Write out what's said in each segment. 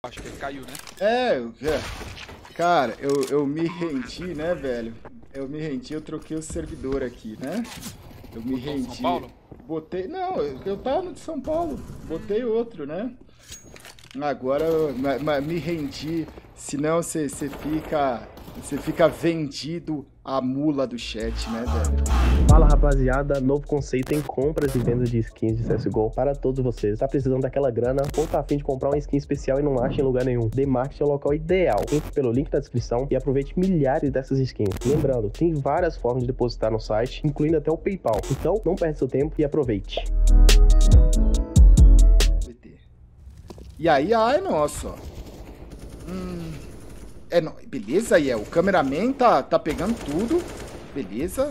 Acho que ele caiu, né? Cara, eu me rendi, né, velho? Eu me rendi, eu troquei o servidor aqui, né? Eu me Botou rendi. São Paulo? Botei. Não, eu tava no de São Paulo. Botei outro, né? Agora me rendi. Senão você fica vendido à mula do chat, né, velho? Fala, rapaziada, novo conceito em compras e vendas de skins de CSGO para todos vocês. Tá precisando daquela grana ou tá a fim de comprar uma skin especial e não acha em lugar nenhum? TheMarket é o local ideal. Entre pelo link da descrição e aproveite milhares dessas skins. Lembrando, tem várias formas de depositar no site, incluindo até o PayPal. Então, não perde seu tempo e aproveite. E aí, ai, nossa, ó. Beleza, aí o cameraman tá pegando tudo. Beleza.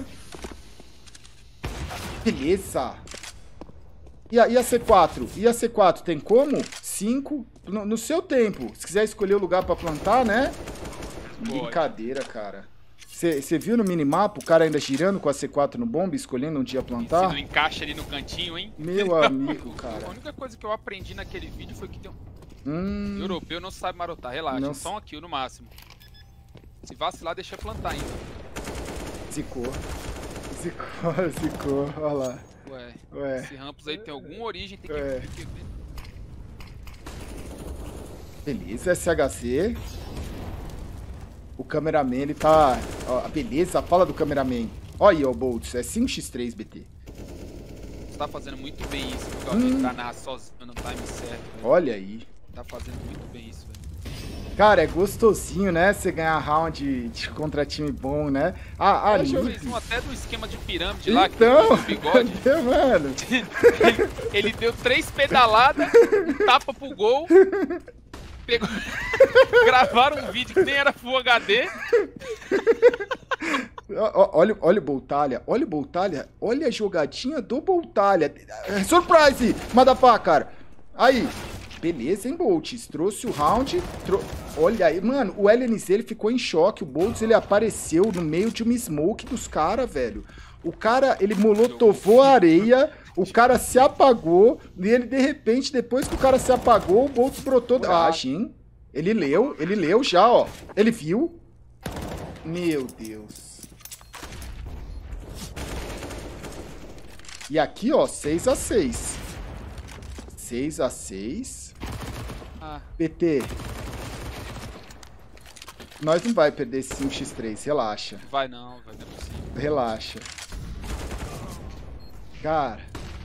Beleza. E a C4? E a C4 tem como? 5 no seu tempo. Se quiser escolher o lugar pra plantar, né? Brincadeira, cara. Você viu no minimapa o cara ainda girando com a C4 no bomba, escolhendo onde ia plantar? Se não encaixa ali no cantinho, hein? Meu amigo, cara. A única coisa que eu aprendi naquele vídeo foi que tem um... Europeu não sabe marotar, relaxa. Não... Só um kill no máximo. Se vacilar, deixa plantar ainda. Zicou, olha lá. Ué. Esse Rampos aí tem alguma origem, tem que ver. Beleza, SHC. O cameraman, ele tá... Ó, beleza, fala do cameraman. Olha aí, ó, Boltz, é 5x3, BT. Você tá fazendo muito bem isso, porque entrar na sozinho no time certo. Velho. Olha aí. Tá fazendo muito bem isso, velho. Cara, é gostosinho, né? Você ganhar round contra time bom, né? Eu fiz um até do esquema de pirâmide então, lá, que o bigode. Mano. ele deu 3 pedaladas, um tapa pro gol. Pegou... Gravaram um vídeo que nem era Full HD. Olha o Boltalha, olha a jogadinha do Boltalha. Surprise, motherfucker. Aí, beleza, hein, Boltz? Trouxe o round. Olha aí, mano, o LNZ ele ficou em choque. O Boltz ele apareceu no meio de uma smoke dos caras, velho. O cara, ele molotovou a areia, o cara se apagou, e ele, de repente, depois que o cara se apagou, o Boltz brotou... Ah, sim. Ele leu já, ó. Ele viu. Meu Deus. E aqui, ó, 6x6. 6x6. PT. Nós não vai perder esse 5x3, relaxa. Vai não é possível. Relaxa. Cara.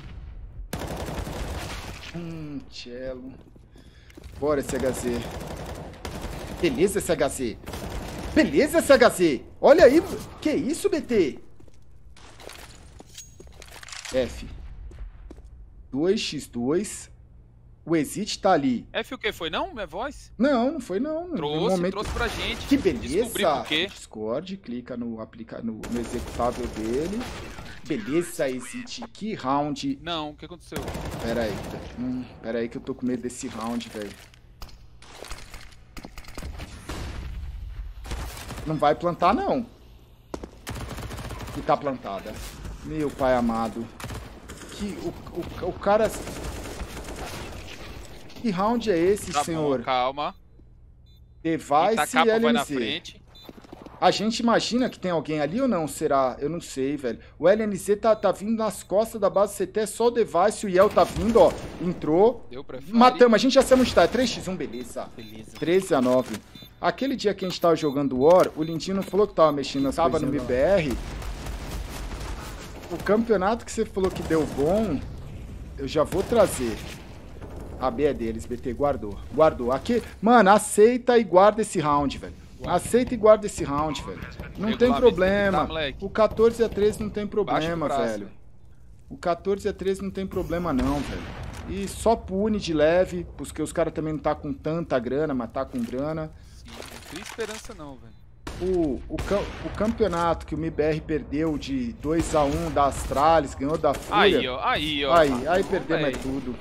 Cello. Bora, SHZ. Beleza, SHZ. Beleza, SHZ. Olha aí. Que isso, BT? F. 2x2. O Exit tá ali. F o que? Foi não? Minha voz? Não foi não. Trouxe pra gente. Que beleza. Descobri por quê. Discord, clica no executável dele. Beleza, Exit. Que round. Não, o que aconteceu? Pera aí que eu tô com medo desse round, velho. Não vai plantar, não. E tá plantada. Meu pai amado. Que o cara... Que round é esse, tá senhor? Bom, calma. Device e LNZ. vai na frente. A gente imagina que tem alguém ali ou não? Será? Eu não sei, velho. O LNZ tá vindo nas costas da base CT, só o Device, o Yel tá vindo, ó. Entrou. Deu pra matamos, a gente já sabe onde tá. É 3x1, beleza. 13-9. Aquele dia que a gente tava jogando War, o Lindinho não falou que tava mexendo, tava no MBR. O campeonato que você falou que deu bom, eu já vou trazer. A B é deles, BT, guardou. Aqui, mano, aceita e guarda esse round, velho. Aceita e guarda esse round, velho. Não tem problema. O 14-13 não tem problema, velho. O 14-13 não tem problema não, velho. E só pune de leve, porque os caras também não tá com tanta grana, mas tá com grana. Sim, não tem esperança não, velho. O campeonato que o MBR perdeu de 2x1 da Astralis, ganhou da Fúria. Aí, ó. Aí perdemos é tudo.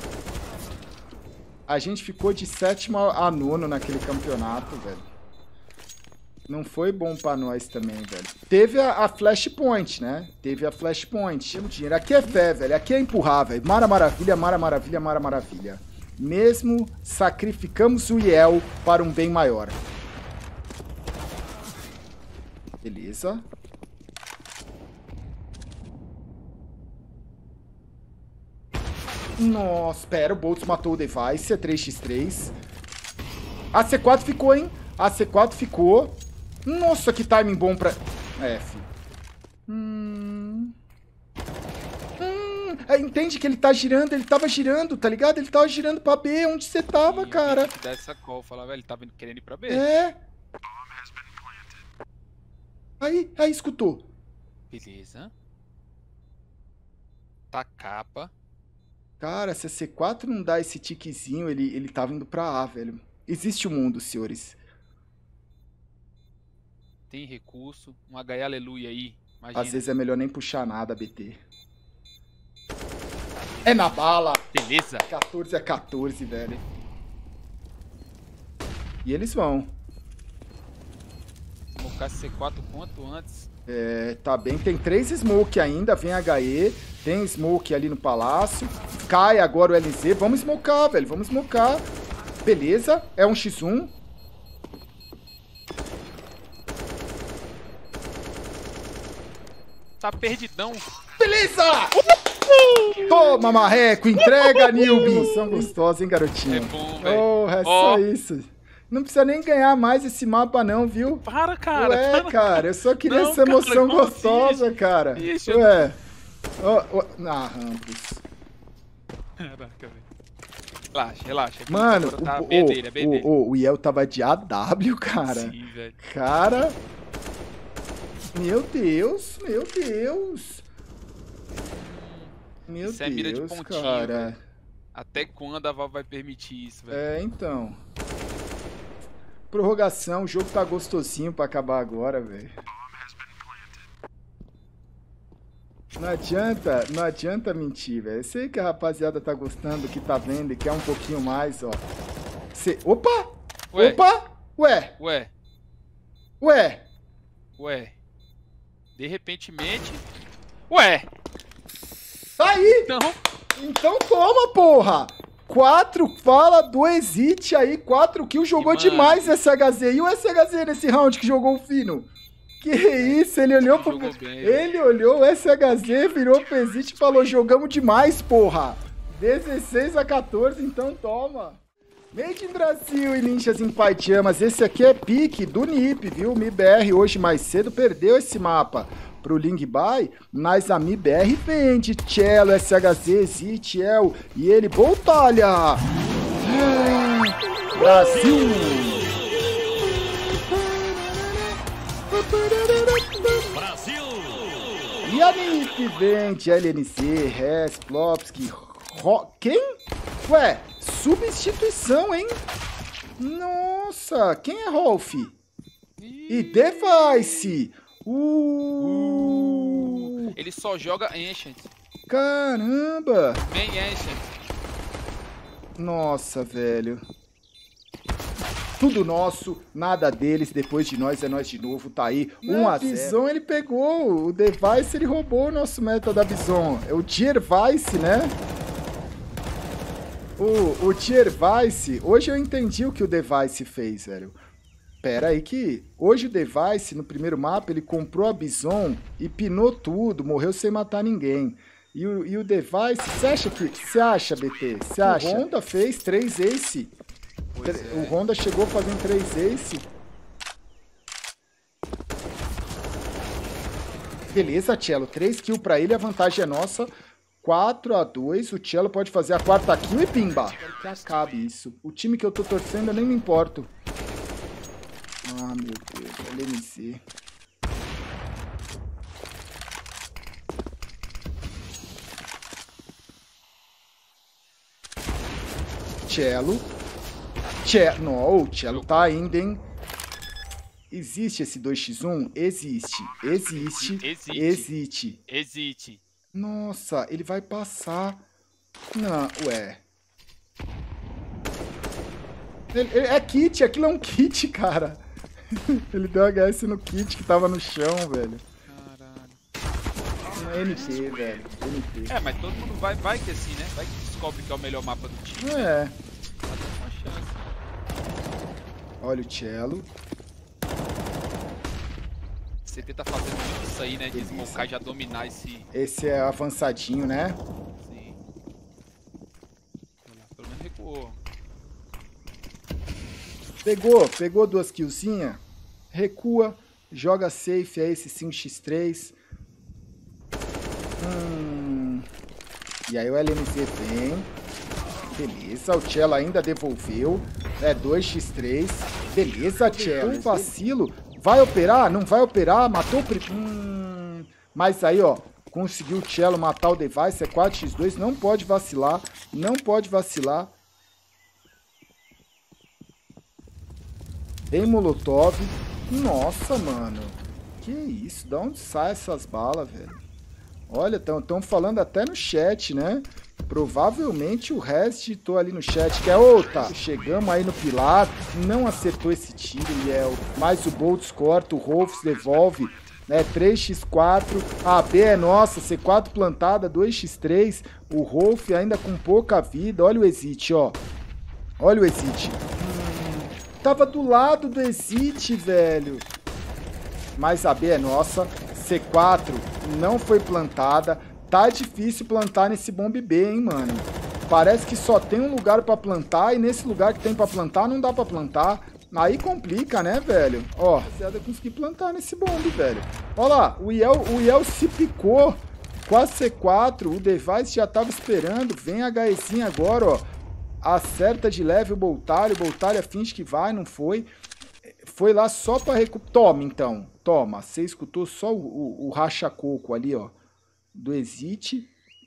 A gente ficou de 7º a 9º naquele campeonato, velho. Não foi bom pra nós também, velho. Teve a Flashpoint, né? Teve a Flashpoint. Temos dinheiro. Aqui é fé, velho. Aqui é empurrar, velho. Mara Maravilha, Mara Maravilha, Mara Maravilha. mesmo sacrificamos o Yel para um bem maior. Beleza. Nossa, pera, o Boltz matou o Device, é 3x3. A C4 ficou, hein? A C4 ficou. Nossa, que timing bom pra... F. Entende que ele tá girando, ele tava girando, tá ligado? Ele tava girando pra B, onde você tava, cara? Dessa call, falava, ele tava querendo ir pra B. É. Aí, escutou. Beleza. Tá capa. Cara, se a C4 não dá esse tiquezinho, ele tava indo pra A, velho. Existe o mundo, senhores. Tem recurso. Um HE aleluia aí. Imagina. Às vezes é melhor nem puxar nada, BT. É na bala. Beleza. 14 a 14, velho. E eles vão. Smocar C4 quanto antes. É, tá bem. Tem 3 smoke ainda. Vem HE. Tem smoke ali no palácio. Cai agora o LZ. Vamos smocar, velho. Vamos smocar. Beleza. É um X1. Tá perdidão. Beleza! Toma, marreco. Entrega, newbie. São gostosos, hein, garotinho? É bom, velho. Oh, é só isso. Não precisa nem ganhar mais esse mapa, não, viu? Para, cara. Ué, cara, eu só queria não, essa emoção cara, gostosa, assim? cara. Ixi, Ué. Rampos. Caraca, velho. Relaxa, relaxa. Mano, tá o Yel tava de AW, cara. Sim, velho. Cara. Meu Deus, meu Deus. Meu Isso é mira de Deus, pontinho, cara. velho. Até quando a Valve vai permitir isso, velho? É, então. Prorrogação, o jogo tá gostosinho pra acabar agora, velho. Não adianta mentir, velho. Eu sei que a rapaziada tá gostando, que tá vendo e quer um pouquinho mais, ó. Opa! Ué. Opa! Ué! Ué. Ué! Ué. De repentemente... Ué! Tá aí! Então toma, porra! 4 fala do Exit aí, 4 kills, jogou demais SHZ. E o SHZ nesse round que jogou o fino? Que isso, ele olhou pro... Ele olhou o SHZ, virou pro Exit e falou, jogamos demais, porra! 16 a 14, então toma! Made in Brasil e Ninjas em Pajamas, esse aqui é pique do NiP, viu? MIBR hoje mais cedo perdeu esse mapa pro Lingby, mas a MIBR vende Cello, SHZ, Exit, El e ele, Boltalha! Brasil! Brasil! E a NiP vende LNC, Res, Plopsky, quem? Ué, substituição, hein? Nossa, quem é Rolf? E Device! Ele só joga Ancient. Caramba! Main Ancient. Nossa, velho. Tudo nosso, nada deles, depois de nós é nós de novo, tá aí, 1 a 0. Bison ele pegou, o Device ele roubou o nosso meta da Bison. É o Tiervice, né? O Tiervice, hoje eu entendi o que o Device fez, velho. Pera aí que hoje o Device, no primeiro mapa, ele comprou a Bison e pinou tudo, morreu sem matar ninguém. E o Device, você acha, BT? Você acha? O Honda fez 3 ace. O Honda chegou fazendo 3 ace. Beleza, Cello. 3 kills pra ele, a vantagem é nossa. 4 a 2. O Cello pode fazer a 4ª kill e pimba. Quero que acabe isso. O time que eu tô torcendo, eu nem me importo. Ah, meu Deus. LNC. Cello. Não, o Cello tá ainda, hein? Existe esse 2x1? Existe. Existe. Nossa, ele vai passar. Não, ué. É kit, aquilo é um kit, cara. Ele deu HS no kit que tava no chão, velho. Caralho. NP, velho. NP. É, mas todo mundo vai que assim, né? Vai que descobre que é o melhor mapa do time. É. Olha o Cello. O CT tá fazendo isso aí, né? De smocar e já dominar esse... Esse é avançadinho, né? Sim. Pelo menos recuou. Pegou 2 killzinhas. Recua. Joga safe aí esse 5x3. E aí o LMZ vem. Beleza, o Cello ainda devolveu. É 2x3. Beleza, Cello. Um vacilo. Vai operar? Não vai operar? Matou o... Mas aí, ó. Conseguiu o Cello matar o Device. É 4x2. Não pode vacilar. Não pode vacilar. Tem Molotov. Nossa, mano. Que isso? Da onde sai essas balas, velho? Olha, estão falando até no chat, né? Provavelmente o Rest digitou ali no chat que é outra. Chegamos aí no pilar, não acertou esse tiro, Liel. Mas o Boltz corta, o Rolfs devolve, né? 3x4, a B é nossa, C4 plantada, 2x3. O Rolf ainda com pouca vida. Olha o Exit, ó. Olha o Exit. Tava do lado do Exit, velho. Mas a B é nossa. C4 não foi plantada. Tá difícil plantar nesse bomb B, hein, mano. Parece que só tem um lugar pra plantar. E nesse lugar que tem pra plantar, não dá pra plantar. Aí complica, né, velho? Ó, rapaziada, consegui plantar nesse bomb, velho. Ó lá, o Iel se picou com a C4. O Device já tava esperando. Vem a HEzinha agora, ó. Acerta de leve o Boltalha. O Boltalha finge que vai, não foi. Foi lá só pra recuperar. Toma, então. Toma. Você escutou só o racha-coco ali, ó. Do Exit.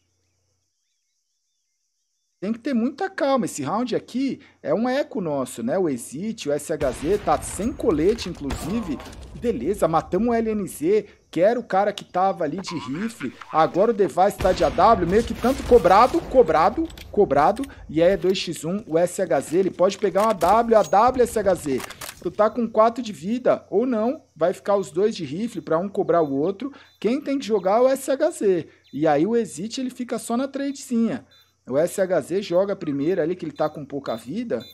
Tem que ter muita calma. Esse round aqui é um eco nosso, né? O Exit, o SHZ, tá sem colete, inclusive. Beleza, matamos o LNZ, que era o cara que tava ali de rifle. Agora o Device tá de AW, meio que tanto cobrado. E aí é 2x1, o SHZ, ele pode pegar uma AW, SHZ. Tu tá com 4 de vida, ou não, vai ficar os dois de rifle pra um cobrar o outro. Quem tem que jogar é o SHZ. E aí o Exit, ele fica só na tradezinha. O SHZ joga primeiro ali, que ele tá com pouca vida.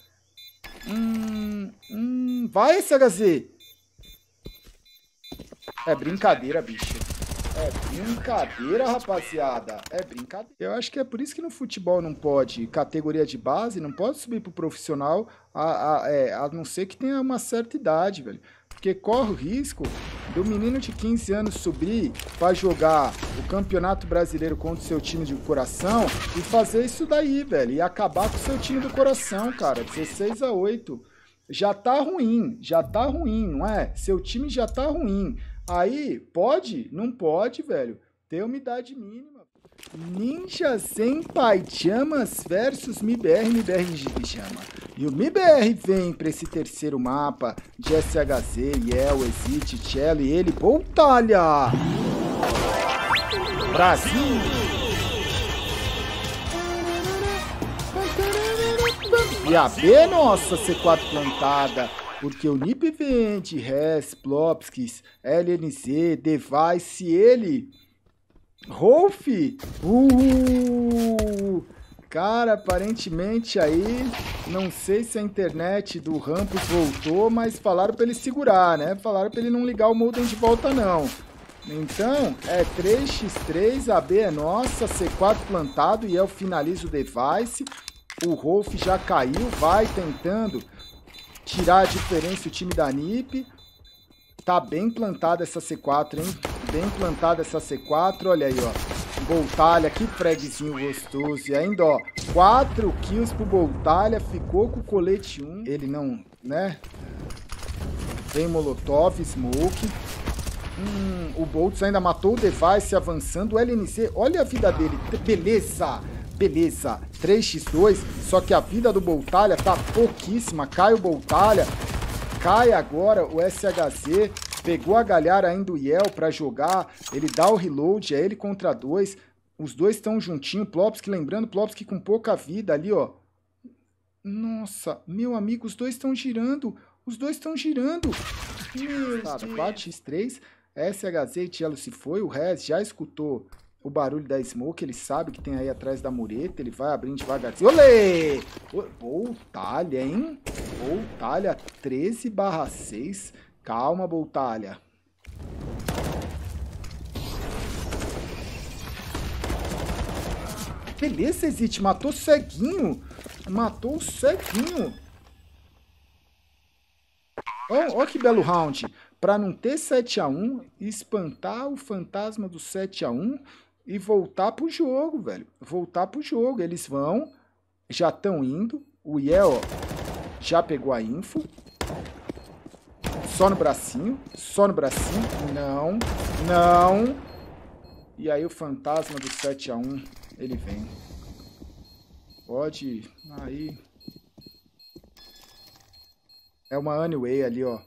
Vai, SHZ! É brincadeira, bicho. É brincadeira, rapaziada. É brincadeira. Eu acho que é por isso que no futebol não pode. Categoria de base, não pode subir pro profissional, a não ser que tenha uma certa idade, velho. Porque corre o risco do menino de 15 anos subir para jogar o Campeonato Brasileiro contra o seu time de coração e fazer isso daí, velho. E acabar com o seu time do coração, cara. 16-8. Já tá ruim, não é? Seu time já tá ruim. Aí, pode? Não pode, velho. Tem umidade mínima. Ninja Zen Pajamas versus MIBR de pijama. E o MIBR vem para esse terceiro mapa de SHZ, Iel, Exit, Cello e ele, Boltalha! Brasil! E a B, nossa, C4 plantada. Porque o NiP vende, Res, Plopskis, LNZ, Device, ele... Rolf! Cara, aparentemente aí, não sei se a internet do Rampus voltou, mas falaram pra ele segurar, né? Falaram pra ele não ligar o modem de volta, não. Então, é 3x3, a B é nossa, C4 plantado e eu finalizo o Device. O Rolf já caiu, vai tentando tirar a diferença o time da NiP. Tá bem plantada essa C4, hein? Bem plantada essa C4, olha aí, ó. Boltalha, que fragzinho gostoso. E ainda, ó, 4 kills pro Boltalha, ficou com o colete 1. Ele não, né? Vem Molotov, Smoke. O Boltz ainda matou o Device avançando. O LNZ, olha a vida dele. Beleza, beleza. 3x2, só que a vida do Boltalha tá pouquíssima. Cai o Boltalha. Cai agora o SHZ. Pegou a galera ainda o Iel pra jogar. Ele dá o reload, é ele contra 2. Os dois estão juntinho. Plopski, lembrando, Plopski com pouca vida ali, ó. Nossa, meu amigo, os dois estão girando. Os dois estão girando. Meu Deus. 4x3. SHZ e Cello se foi. O Rez já escutou o o barulho da smoke, ele sabe que tem aí atrás da mureta, ele vai abrindo devagarzinho. Olê! Boltalha, hein? Boltalha 13/6. Calma, Boltalha. Beleza, Exit, matou ceguinho. Matou o ceguinho. Ó que belo round. Para não ter 7-1, espantar o fantasma do 7-1 e voltar pro jogo, velho. Voltar pro jogo. Eles vão, já estão indo. O Yel já pegou a info. Só no bracinho. Só no bracinho. Não. Não. E aí o fantasma do 7-1, ele vem. Pode. Aí. É uma Anyway ali, ó.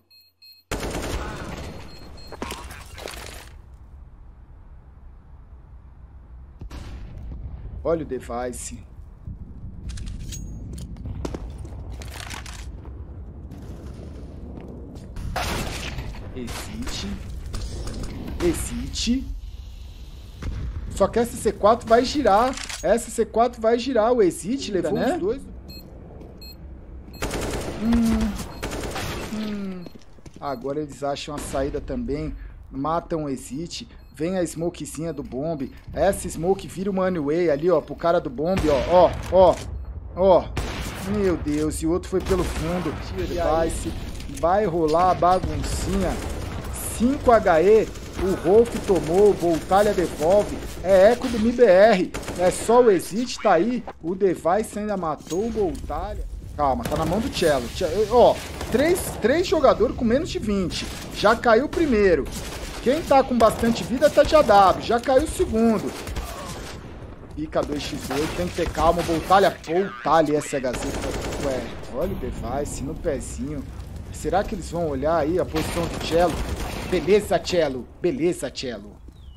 Olha o device. Exit. Só que essa C4 vai girar. Essa C4 vai girar. O Exit levou os dois. Agora eles acham a saída também. Matam o Exit. Vem a smokezinha do bomb. Essa smoke vira uma Anyway ali, ó. Pro cara do bomb, ó. Meu Deus. E o outro foi pelo fundo. Vai rolar a baguncinha. 5 HE. O Rolf tomou. O Boltalha devolve. É eco do MIBR. É só o Exit, tá aí. O Device ainda matou o Boltalha. Calma, tá na mão do Cello. Ó, três jogadores com menos de 20. Já caiu o primeiro. Quem tá com bastante vida tá de AW. Já caiu o segundo. Pica 2x8. Tem que ter calma. Boltalha SHZ. Ué, olha o Device no pezinho. Será que eles vão olhar aí a posição do Cello? Beleza, Cello. Beleza, Cello.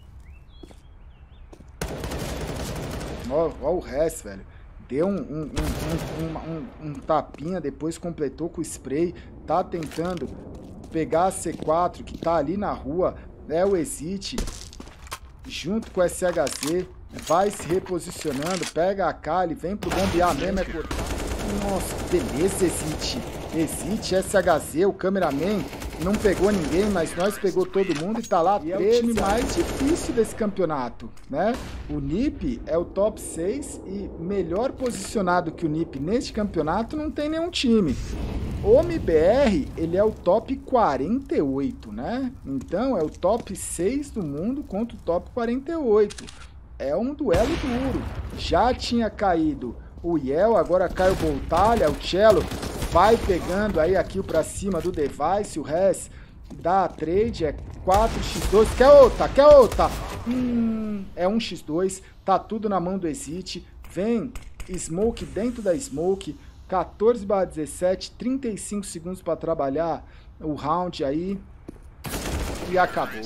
Ó o Hess, velho. Deu um tapinha, depois completou com o spray. Tá tentando pegar a C4 que tá ali na rua. É o Exit. Junto com o SHZ. Vai se reposicionando. Pega a Kali. Vem pro bombear mesmo. É cortar. Nossa, beleza, Exit. Exit, SHZ, o cameraman. Não pegou ninguém, mas nós pegou todo mundo e tá lá. E é o time mais difícil desse campeonato, né? O NiP é o top 6 e melhor posicionado que o NiP neste campeonato não tem nenhum time. O MBR, ele é o top 48, né? Então é o top 6 do mundo contra o top 48. É um duelo duro. Já tinha caído o Yel, agora cai o Boltalha, o Cello vai pegando aí aqui pra cima do Device, o Hess dá a trade, é 4x2, quer outra? É 1x2, tá tudo na mão do Exit, vem Smoke dentro da Smoke, 14/17, 35 segundos pra trabalhar o round aí, e acabou.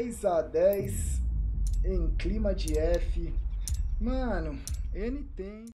16-10 em clima de F. Mano, N tem...